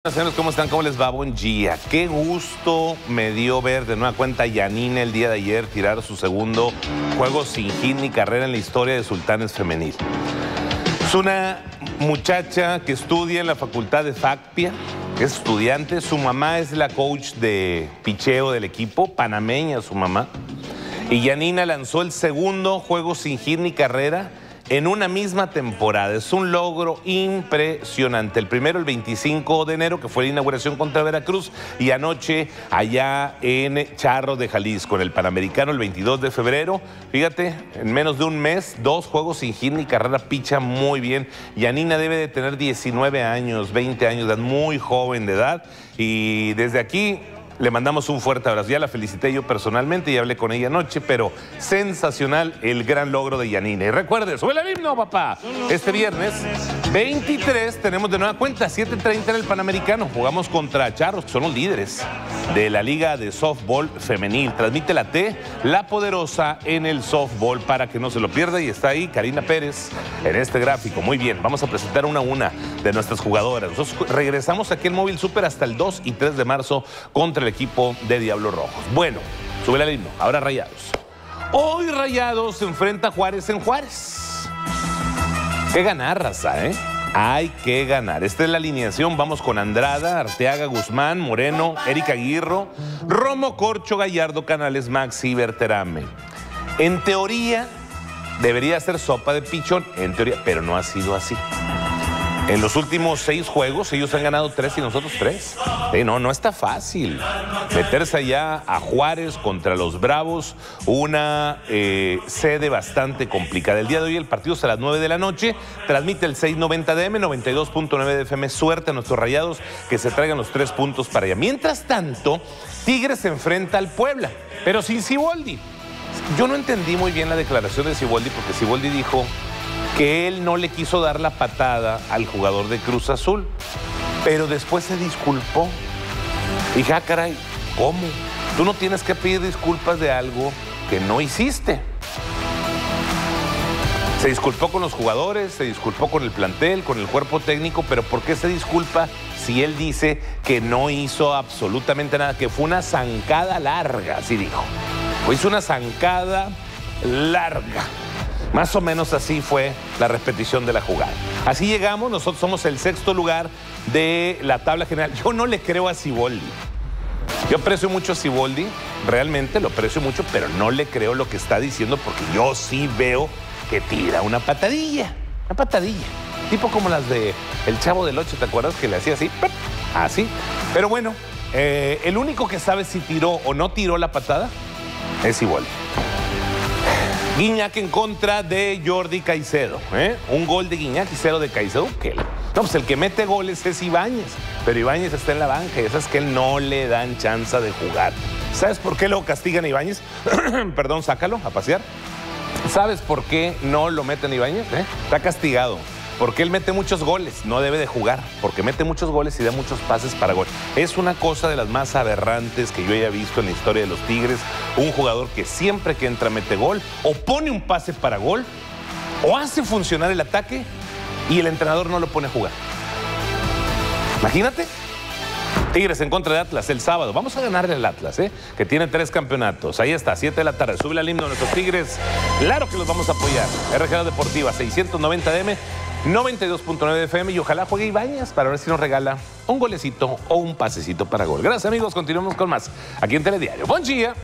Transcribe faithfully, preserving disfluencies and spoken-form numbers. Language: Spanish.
Señores, ¿cómo están? ¿Cómo les va? Buen día. Qué gusto me dio ver de nueva cuenta a Yanina el día de ayer tirar su segundo juego sin hit ni carrera en la historia de Sultanes Femenil. Es una muchacha que estudia en la facultad de FACPIA, que es estudiante. Su mamá es la coach de picheo del equipo, panameña su mamá. Y Yanina lanzó el segundo juego sin hit ni carrera en una misma temporada. Es un logro impresionante. El primero, el veinticinco de enero, que fue la inauguración contra Veracruz, y anoche allá en Charros de Jalisco, en el Panamericano, el veintidós de febrero. Fíjate, en menos de un mes, dos juegos sin hit ni carrera, picha muy bien. Yanina debe de tener diecinueve años, veinte años de edad, muy joven de edad, y desde aquí le mandamos un fuerte abrazo. Ya la felicité yo personalmente y hablé con ella anoche, pero sensacional el gran logro de Yanina. Y recuerde, sube el himno, papá. Este viernes veintitrés tenemos de nueva cuenta, siete treinta en el Panamericano. Jugamos contra Charros, que son los líderes de la Liga de Softball Femenil. Transmite la T, La Poderosa, en el softball, para que no se lo pierda. Y está ahí Karina Pérez en este gráfico. Muy bien, vamos a presentar una a una de nuestras jugadoras. Nosotros regresamos aquí en Móvil Super hasta el dos y tres de marzo contra el equipo de Diablos Rojos. Bueno, sube el himno. Ahora Rayados. Hoy Rayados se enfrenta a Juárez en Juárez. Qué ganar, raza, ¿eh? Hay que ganar. Esta es la alineación. Vamos con Andrada, Arteaga, Guzmán, Moreno, Erika Aguirre, Romo, Corcho, Gallardo, Canales, Maxi, Berterame. En teoría, debería ser sopa de pichón, en teoría, pero no ha sido así. En los últimos seis juegos, ellos han ganado tres y nosotros tres. Sí, no, no está fácil meterse allá a Juárez contra los Bravos, una eh, sede bastante complicada. El día de hoy el partido es a las nueve de la noche, transmite el seiscientos noventa de eme, noventa y dos punto nueve de efe eme. Suerte a nuestros Rayados que se traigan los tres puntos para allá. Mientras tanto, Tigres se enfrenta al Puebla, pero sin Siboldi. Yo no entendí muy bien la declaración de Siboldi, porque Siboldi dijo que él no le quiso dar la patada al jugador de Cruz Azul, pero después se disculpó. Y dije, ah, caray, ¿cómo? Tú no tienes que pedir disculpas de algo que no hiciste. Se disculpó con los jugadores, se disculpó con el plantel, con el cuerpo técnico, pero ¿por qué se disculpa si él dice que no hizo absolutamente nada? Que fue una zancada larga, así dijo. O hizo una zancada larga. Más o menos así fue la repetición de la jugada. Así llegamos, nosotros somos el sexto lugar de la tabla general. Yo no le creo a Siboldi. Yo aprecio mucho a Siboldi, realmente lo aprecio mucho, pero no le creo lo que está diciendo, porque yo sí veo que tira una patadilla, una patadilla. Tipo como las de El Chavo del Ocho, ¿te acuerdas? Que le hacía así, así. Pero bueno, eh, el único que sabe si tiró o no tiró la patada es Siboldi. Guiñac en contra de Jordi Caicedo, ¿eh? Un gol de Guiñac y cero de Caicedo. ¿Qué? No, pues el que mete goles es Ibáñez, pero Ibáñez está en la banca y esas que él no le dan chance de jugar. ¿Sabes por qué lo castigan a Ibáñez? Perdón, sácalo a pasear. ¿Sabes por qué no lo meten a Ibáñez? ¿Eh? Está castigado. Porque él mete muchos goles, no debe de jugar, porque mete muchos goles y da muchos pases para gol. Es una cosa de las más aberrantes que yo haya visto en la historia de los Tigres. Un jugador que siempre que entra mete gol, o pone un pase para gol, o hace funcionar el ataque y el entrenador no lo pone a jugar. Imagínate. Tigres en contra de Atlas el sábado. Vamos a ganarle al Atlas, ¿eh? Que tiene tres campeonatos. Ahí está, siete de la tarde. Sube el himno de nuestros Tigres. Claro que los vamos a apoyar. R G Deportiva, seiscientos noventa de eme, noventa y dos punto nueve de efe eme. Y ojalá juegue Ibáñez para ver si nos regala un golecito o un pasecito para gol. Gracias, amigos. Continuamos con más aquí en Telediario. ¡Buen día!